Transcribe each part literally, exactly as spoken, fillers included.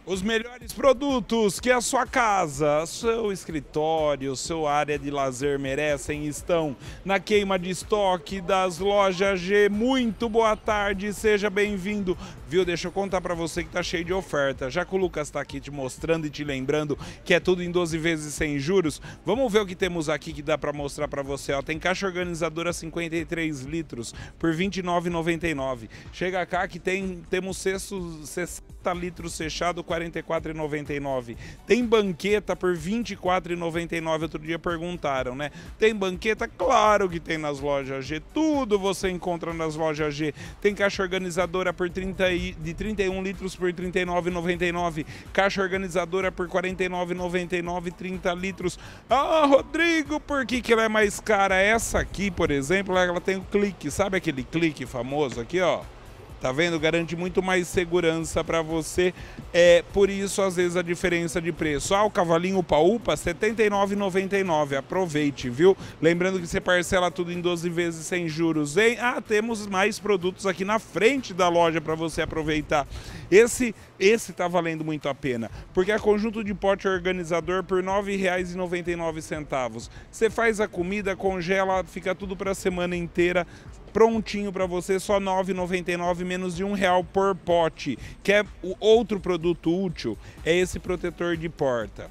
Os melhores produtos que a sua casa, seu escritório, sua área de lazer merecem estão na queima de estoque das lojas G. Muito boa tarde, seja bem-vindo. Viu? Deixa eu contar para você que tá cheio de oferta. Já que o Lucas tá aqui te mostrando e te lembrando que é tudo em doze vezes sem juros, vamos ver o que temos aqui que dá para mostrar para você. Ó, tem caixa organizadora cinquenta e três litros por vinte e nove reais e noventa e nove centavos. Chega cá que tem, temos cesto sessenta litros fechado, quarenta e quatro reais e noventa e nove centavos. Tem banqueta por vinte e quatro reais e noventa e nove centavos. Outro dia perguntaram, né? Tem banqueta? Claro que tem nas lojas G. Tudo você encontra nas lojas G. Tem caixa organizadora por trinta de trinta e um litros por trinta e nove reais e noventa e nove centavos. Caixa organizadora por quarenta e nove reais e noventa e nove centavos, trinta litros. Ah, Rodrigo, por que que ela é mais cara? Essa aqui, por exemplo, ela tem o clique. Sabe aquele clique famoso aqui, ó? Tá vendo? Garante muito mais segurança para você. É por isso, às vezes, a diferença de preço. Ah, o cavalinho upa-upa, setenta e nove reais e noventa e nove centavos. Aproveite, viu? Lembrando que você parcela tudo em doze vezes sem juros, hein? Ah, temos mais produtos aqui na frente da loja para você aproveitar. Esse, esse tá valendo muito a pena, porque é conjunto de pote organizador por nove reais e noventa e nove centavos. Você faz a comida, congela, fica tudo para a semana inteira. Prontinho para você, só nove reais e noventa e nove centavos, menos de um real por pote. Que é o outro produto útil, é esse protetor de porta.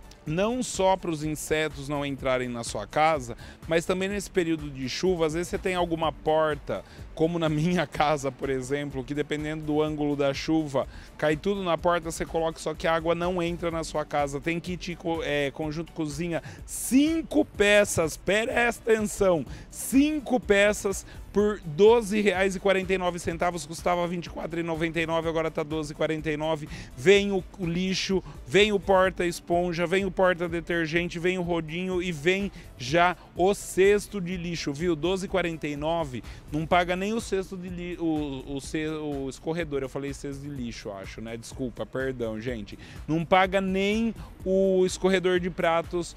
Não só para os insetos não entrarem na sua casa, mas também nesse período de chuva, às vezes você tem alguma porta, como na minha casa, por exemplo, que dependendo do ângulo da chuva, cai tudo na porta, você coloca, só que a água não entra na sua casa. Tem kit é, conjunto cozinha, cinco peças, presta atenção, cinco peças por doze reais e quarenta e nove centavos, custava vinte e quatro reais e noventa e nove centavos, agora está doze reais e quarenta e nove centavos. Vem o, o lixo, vem o porta-esponja, vem o porta-detergente, vem o rodinho e vem já o cesto de lixo, viu? doze reais e quarenta e nove centavos, não paga nem o cesto de lixo, o, o, o escorredor, eu falei cesto de lixo, acho, né? Desculpa, perdão, gente. Não paga nem o escorredor de pratos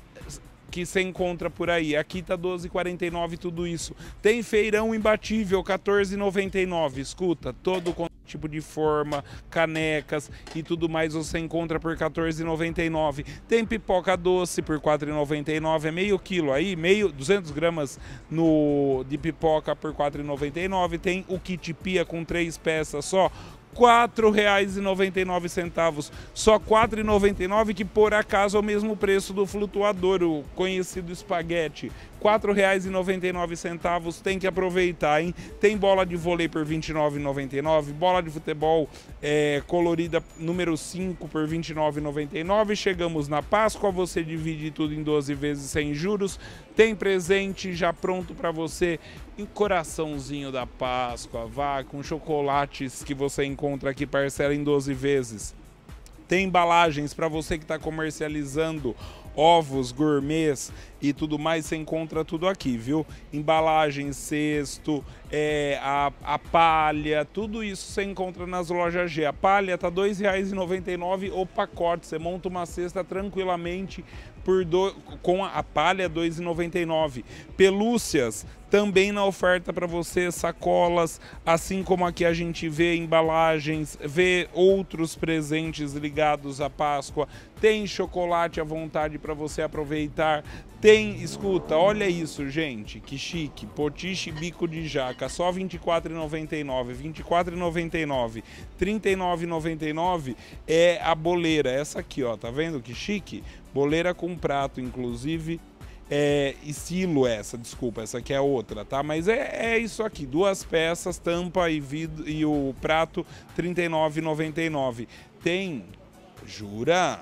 que você encontra por aí. Aqui tá doze reais e quarenta e nove centavos tudo isso. Tem feirão imbatível, quatorze reais e noventa e nove centavos. Escuta, todo tipo de forma, canecas e tudo mais você encontra por quatorze reais e noventa e nove centavos. Tem pipoca doce por quatro reais e noventa e nove centavos, é meio quilo aí, meio, duzentas gramas no, de pipoca por quatro reais e noventa e nove centavos. Tem o kit pia com três peças só, quatro reais e noventa e nove centavos, só quatro reais e noventa e nove centavos, que por acaso é o mesmo preço do flutuador, o conhecido espaguete, quatro reais e noventa e nove centavos, tem que aproveitar, hein? Tem bola de vôlei por vinte e nove reais e noventa e nove centavos, bola de futebol é, colorida número cinco por vinte e nove reais e noventa e nove centavos, chegamos na Páscoa, você divide tudo em doze vezes sem juros, tem presente já pronto para você, em coraçãozinho da Páscoa, vá com chocolates que você encontra aqui, parcela em doze vezes. Tem embalagens para você que está comercializando ovos, gourmets e tudo mais, você encontra tudo aqui, viu? Embalagem, cesto, é, a, a palha, tudo isso você encontra nas lojas G. A palha tá dois reais e noventa e nove centavos o pacote, você monta uma cesta tranquilamente por do, com a, a palha dois reais e noventa e nove centavos. Pelúcias também na oferta para você, sacolas, assim como aqui a gente vê embalagens, vê outros presentes ligados à Páscoa, tem chocolate à vontade para você aproveitar, tem, escuta, olha isso, gente, que chique, potiche bico de jaca, só vinte e quatro reais e noventa e nove centavos, vinte e quatro reais e noventa e nove centavos, trinta e nove reais e noventa e nove centavos é a boleira, essa aqui, ó, tá vendo que chique? Boleira com prato, inclusive. É, estilo essa, desculpa, essa aqui é outra, tá? Mas é, é isso aqui, duas peças, tampa e, vidro, e o prato, trinta e nove reais e noventa e nove centavos. Tem, jura?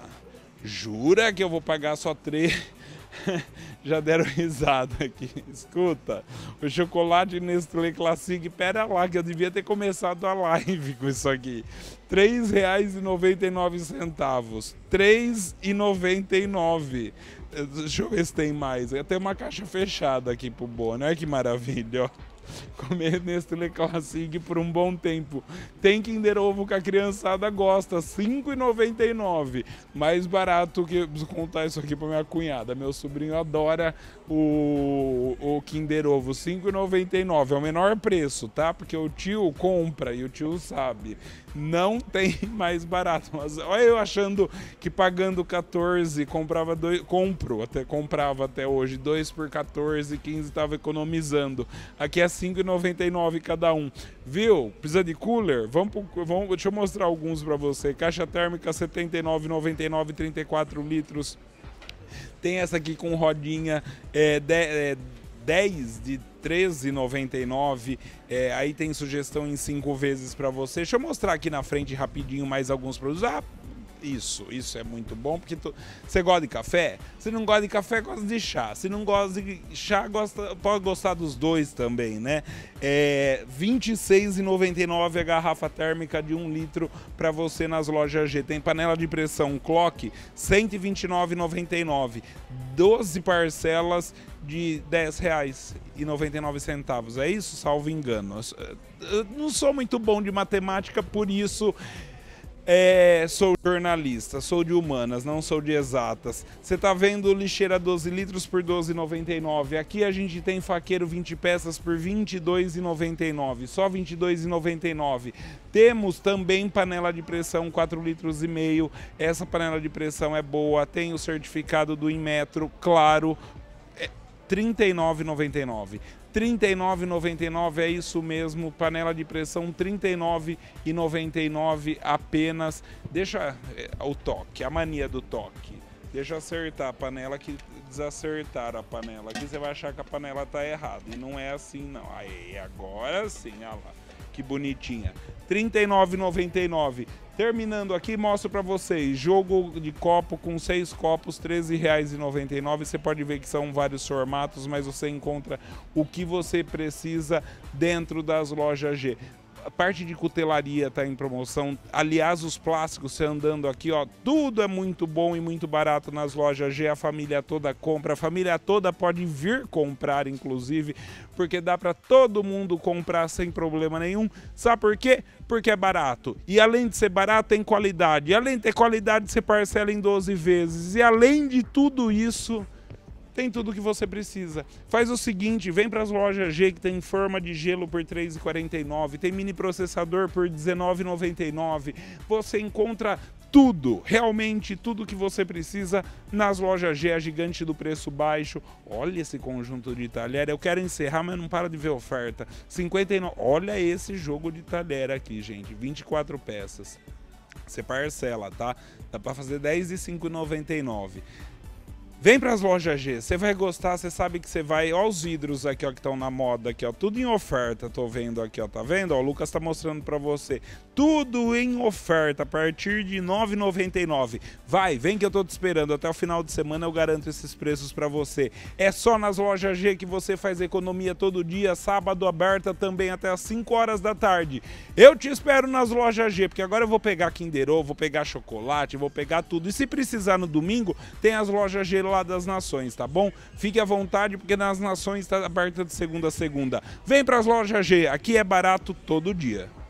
Jura que eu vou pagar só três? Já deram risada aqui, escuta, o chocolate Nestlé Classic, pera lá que eu devia ter começado a live com isso aqui, três reais e noventa e nove centavos, três reais e noventa e nove centavos. Deixa eu ver se tem mais. Tem uma caixa fechada aqui pro Bono. Olha que maravilha, ó. Comer Nestlé Classic por um bom tempo. Tem Kinder Ovo que a criançada gosta, cinco reais e noventa e nove centavos. Mais barato que... Preciso contar isso aqui pra minha cunhada. Meu sobrinho adora o, o Kinder Ovo, cinco reais e noventa e nove centavos. É o menor preço, tá? Porque o tio compra e o tio sabe. não tem mais barato. Mas olha eu achando que pagando quatorze, comprava dois, compro, até comprava até hoje, dois por quatorze, quinze estava economizando. Aqui é cinco reais e noventa e nove centavos cada um. Viu? Precisa de cooler? Vamos, pro, vamos deixa eu mostrar alguns para você. Caixa térmica setenta e nove reais e noventa e nove centavos, trinta e quatro litros. Tem essa aqui com rodinha é, de, é, dez de treze reais e noventa e nove centavos, é, aí tem sugestão em cinco vezes para você. Deixa eu mostrar aqui na frente rapidinho mais alguns produtos. Ah, isso, isso é muito bom, porque tu, você gosta de café? Se não gosta de café, gosta de chá. Se não gosta de chá, gosta, pode gostar dos dois também, né? É, vinte e seis reais e noventa e nove centavos a garrafa térmica de um litro para você nas lojas G. Tem panela de pressão Clock, cento e vinte e nove reais e noventa e nove centavos. doze parcelas de dez reais e noventa e nove centavos. É isso, salvo engano. Eu não sou muito bom de matemática, por isso é, sou jornalista, sou de humanas, não sou de exatas. Você tá vendo lixeira doze litros por doze reais e noventa e nove centavos. Aqui a gente tem faqueiro vinte peças por vinte e dois reais e noventa e nove centavos, só vinte e dois reais e noventa e nove centavos. Temos também panela de pressão quatro litros e meio. Essa panela de pressão é boa, tem o certificado do Inmetro, claro. trinta e nove reais e noventa e nove centavos. trinta e nove reais e noventa e nove centavos, é isso mesmo, panela de pressão trinta e nove reais e noventa e nove centavos apenas. Deixa é, o toque, a mania do toque. Deixa eu acertar a panela, que desacertar a panela. Aqui você vai achar que a panela tá errada, e não é assim não. Aí, agora sim, olha lá, que bonitinha. trinta e nove reais e noventa e nove centavos. Terminando aqui, mostro para vocês, jogo de copo com seis copos, treze reais e noventa e nove centavos. Você pode ver que são vários formatos, mas você encontra o que você precisa dentro das lojas G. A parte de cutelaria está em promoção. Aliás, os plásticos, você andando aqui, ó, tudo é muito bom e muito barato nas lojas G. A família toda compra, a família toda pode vir comprar, inclusive, porque dá para todo mundo comprar sem problema nenhum. Sabe por quê? Porque é barato. E além de ser barato, tem qualidade. E além de ter qualidade, você parcela em doze vezes. E além de tudo isso, tem tudo que você precisa. Faz o seguinte, vem para as lojas G, que tem forma de gelo por três reais e quarenta e nove centavos, tem mini processador por dezenove reais e noventa e nove centavos. Você encontra tudo, realmente tudo que você precisa nas lojas G, a gigante do preço baixo. Olha esse conjunto de talher, eu quero encerrar, mas não para de ver oferta. cinquenta e nove, olha esse jogo de talher aqui, gente, vinte e quatro peças. Você parcela, tá? Dá para fazer dez e cinco reais e noventa e nove centavos. Vem para as lojas G, você vai gostar, você sabe que você vai... Olha os vidros aqui, ó, que estão na moda aqui, ó, tudo em oferta, tô vendo aqui, ó, tá vendo? Ó, o Lucas tá mostrando para você. Tudo em oferta, a partir de nove reais e noventa e nove centavos. Vai, vem que eu tô te esperando, até o final de semana eu garanto esses preços para você. É só nas lojas G que você faz economia todo dia, sábado aberta também até as cinco horas da tarde. Eu te espero nas lojas G, porque agora eu vou pegar Kinder Ovo, vou pegar chocolate, vou pegar tudo. E se precisar no domingo, tem as lojas G lá das Nações, tá bom? Fique à vontade, porque nas Nações está aberta de segunda a segunda. Vem para as lojas G, aqui é barato todo dia.